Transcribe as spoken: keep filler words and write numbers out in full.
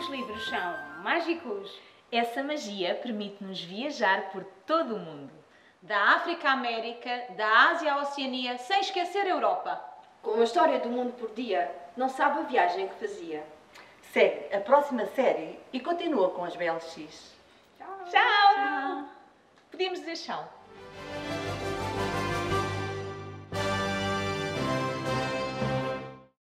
Os livros são mágicos. Essa magia permite-nos viajar por todo o mundo. Da África à América, da Ásia à Oceania, sem esquecer a Europa. Com a história do mundo por dia, não sabe a viagem que fazia. Segue a próxima série e continua com as B L X. Tchau! Tchau. Podíamos dizer tchau.